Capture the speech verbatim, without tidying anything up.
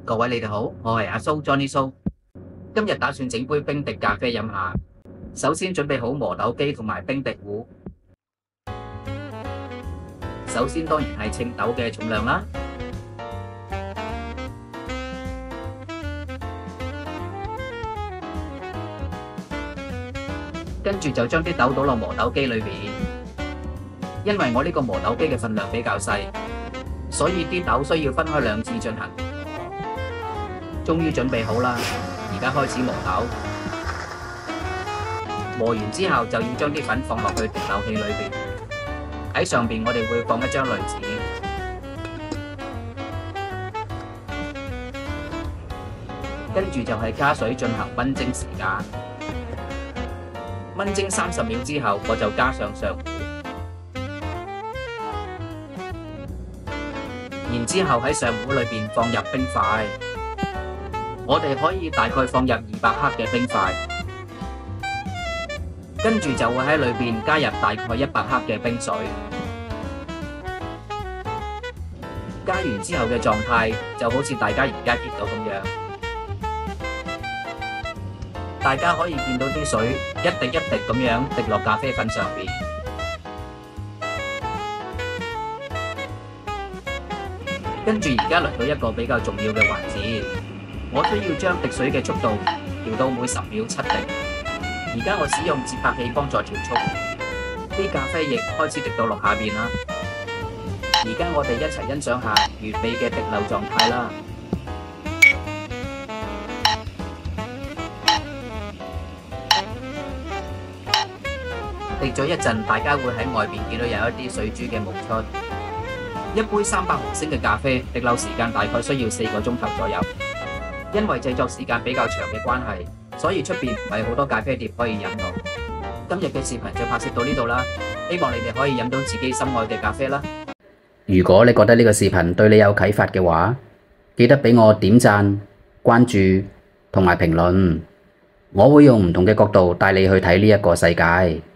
各位你哋好，我係阿蘇 Johnny 蘇，今日打算整杯冰滴咖啡飲下。首先準備好磨豆機同埋冰滴壺。首先當然係稱豆嘅重量啦。跟住就將啲豆倒落磨豆機裏邊。因為我呢個磨豆機嘅份量比較細，所以啲豆需要分開兩次進行。終於準備好啦，而家開始磨豆。磨完之後就要將啲粉放落去滴漏器裏邊。喺上邊我哋會放一張濾紙，跟住就係加水進行燜蒸時間。燜蒸三十秒之後，我就加上上壺，然之後喺上壺裏邊放入冰塊。我哋可以大概放入二百克嘅冰塊，跟住就會喺裏邊加入大概一百克嘅冰水。加完之後嘅狀態就好似大家而家見到咁樣，大家可以見到啲水一滴一滴咁樣滴落咖啡粉上邊。跟住而家嚟到一個比較重要嘅環節。我需要將滴水嘅速度調到每十秒七滴。而家我使用節拍器幫助調速，啲咖啡液開始滴到落下邊啦。而家我哋一齊欣賞下完美嘅滴漏狀態啦。滴咗一陣，大家會喺外邊見到有一啲水珠嘅冒出。一杯三百毫升嘅咖啡，滴漏時間大概需要四個鐘頭左右。因為製作時間比較長嘅關係，所以出邊唔係好多咖啡碟可以飲到。今日嘅視頻就拍攝到呢度啦，希望你哋可以飲到自己心愛嘅咖啡啦。 如果你覺得呢個視頻對你有啟發嘅話，記得俾我點讚、關注同埋評論，我會用唔同嘅角度帶你去睇呢一個世界。